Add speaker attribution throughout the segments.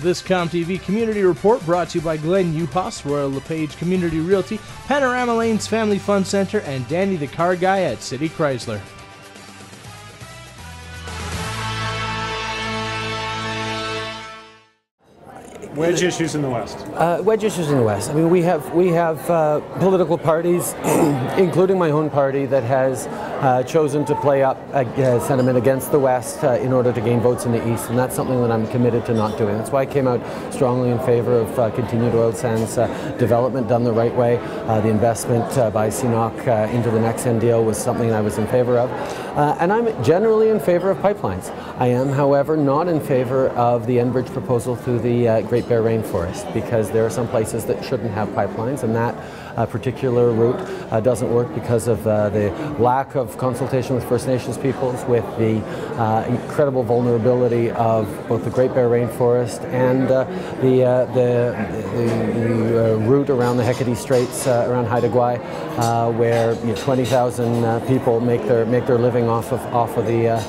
Speaker 1: This ComTV Community Report brought to you by Glenn Uhas, Royal LePage Community Realty, Panorama Lanes Family Fun Center, and Danny the Car Guy at City Chrysler.
Speaker 2: Wedge issues in the West.
Speaker 3: Wedge issues in the West. I mean, we have political parties, including my own party, that has chosen to play up sentiment against the West in order to gain votes in the East, and that's something that I'm committed to not doing. That's why I came out strongly in favor of continued oil sands development done the right way. The investment by CNOOC into the NextEn deal was something I was in favor of, and I'm generally in favor of pipelines. I am, however, not in favor of the Enbridge proposal through the Great Bear Rainforest, because there are some places that shouldn't have pipelines, and that particular route doesn't work because of the lack of consultation with First Nations peoples, with the incredible vulnerability of both the Great Bear Rainforest and the route around the Hecate Straits around Haida Gwaii, where 20,000 people make their living off of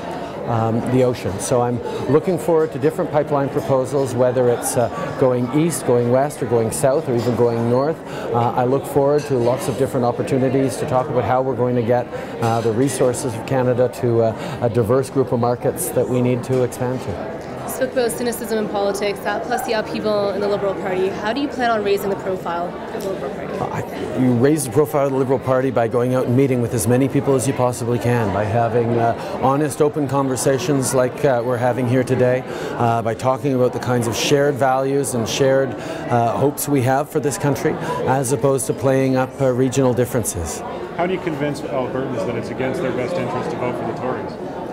Speaker 3: the ocean. So I'm looking forward to different pipeline proposals, whether it's going east, going west, or going south, or even going north. I look forward to lots of different opportunities to talk about how we're going to get the resources of Canada to a diverse group of markets that we need to expand to.
Speaker 4: You spoke about cynicism in politics, that plus the upheaval in the Liberal Party. How do you plan on raising the profile of the Liberal Party?
Speaker 3: You raise the profile of the Liberal Party by going out and meeting with as many people as you possibly can, by having honest, open conversations like we're having here today, by talking about the kinds of shared values and shared hopes we have for this country, as opposed to playing up regional differences.
Speaker 2: How do you convince Albertans that it's against their best interest to vote for the Tories?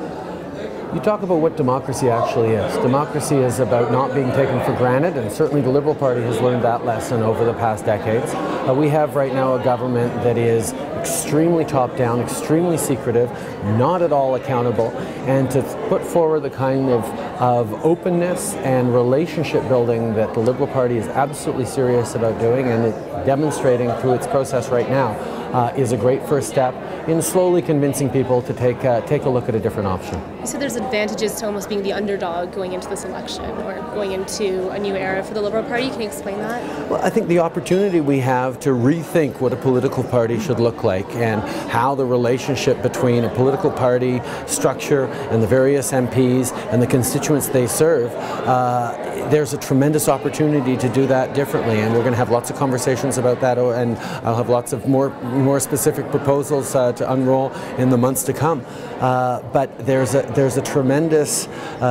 Speaker 3: You talk about what democracy actually is. Democracy is about not being taken for granted, and certainly the Liberal Party has learned that lesson over the past decades. We have right now a government that is extremely top-down, extremely secretive, not at all accountable, and to put forward the kind of openness and relationship building that the Liberal Party is absolutely serious about doing, and demonstrating through its process right now, is a great first step in slowly convincing people to take a look at a different option.
Speaker 4: You said there's advantages to almost being the underdog going into this election, or going into a new era for the Liberal Party. Can you explain that?
Speaker 3: Well, I think the opportunity we have to rethink what a political party should look like, and how the relationship between a political party structure and the various MPs and the constituents they serve, there's a tremendous opportunity to do that differently, and we're going to have lots of conversations about that, and I'll have lots of more specific proposals to unroll in the months to come. But there's a tremendous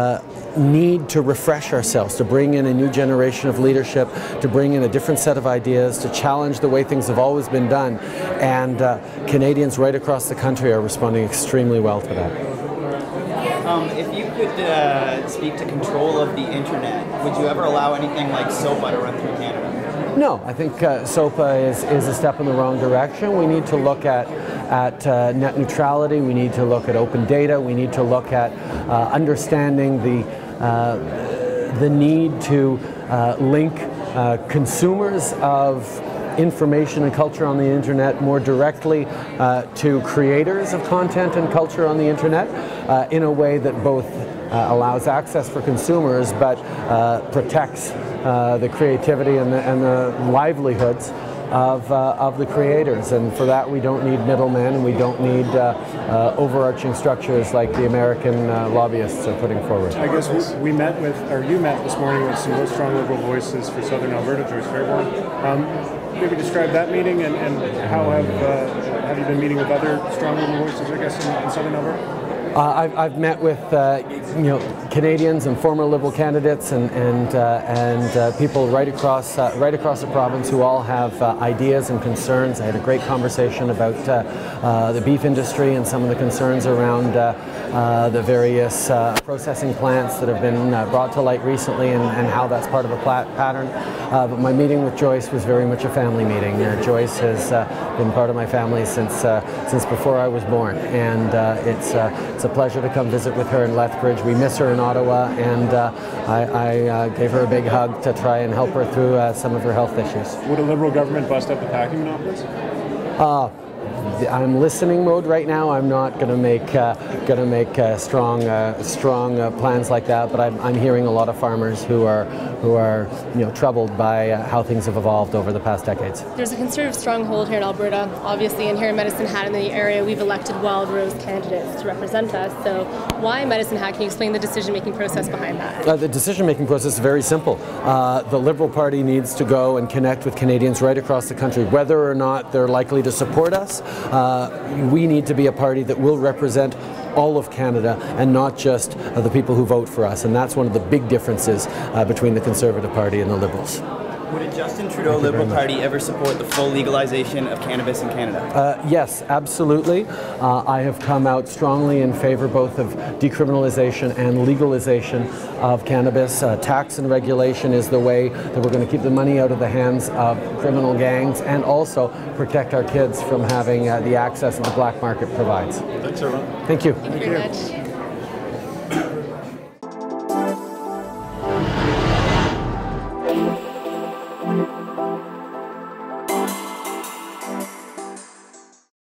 Speaker 3: need to refresh ourselves, to bring in a new generation of leadership, to bring in a different set of ideas, to challenge the way things have always been done, and Canadians right across the country are responding extremely well to that.
Speaker 5: If you could speak to control of the internet, would you ever allow anything like SOPA to run through Canada?
Speaker 3: No, I think SOPA is a step in the wrong direction. We need to look at net neutrality. We need to look at open data. We need to look at understanding the need to link consumers of information and culture on the internet more directly to creators of content and culture on the internet in a way that both allows access for consumers but protects the creativity and the livelihoods of the creators. And for that we don't need middlemen, and we don't need overarching structures like the American lobbyists are putting forward.
Speaker 2: I guess you met this morning with some real strong Liberal voices for Southern Alberta, Joyce Fairbairn. Maybe describe that meeting, and how have you been meeting with other strong Liberal voices, I guess, in Southern Alberta?
Speaker 3: I've met with Canadians and former Liberal candidates and people right across the province who all have ideas and concerns. I had a great conversation about the beef industry and some of the concerns around the various processing plants that have been brought to light recently, and how that's part of a pattern. But my meeting with Joyce was very much a family meeting. Joyce has been part of my family since before I was born, and it's a pleasure to come visit with her in Lethbridge. We miss her in Ottawa, and I gave her a big hug to try and help her through some of her health issues.
Speaker 2: Would a Liberal government bust up the packing monopolies?
Speaker 3: I'm listening mode right now. I'm not going to make strong plans like that. But I'm hearing a lot of farmers who are troubled by how things have evolved over the past decades.
Speaker 4: There's a conservative stronghold here in Alberta, obviously, and here in Medicine Hat in the area, we've elected Wild Rose candidates to represent us. So why Medicine Hat? Can you explain the decision-making process behind that?
Speaker 3: The decision-making process is very simple. The Liberal Party needs to go and connect with Canadians right across the country, whether or not they're likely to support us. We need to be a party that will represent all of Canada and not just the people who vote for us, and that's one of the big differences between the Conservative Party and the Liberals.
Speaker 5: Would a Justin Trudeau Liberal Party ever support the full legalization of cannabis in Canada?
Speaker 3: Yes, absolutely. I have come out strongly in favor both of decriminalization and legalization of cannabis. Tax and regulation is the way that we're going to keep the money out of the hands of criminal gangs and also protect our kids from having the access that the black market provides.
Speaker 2: Thanks, everyone.
Speaker 3: Thank you.
Speaker 4: Thank you very much.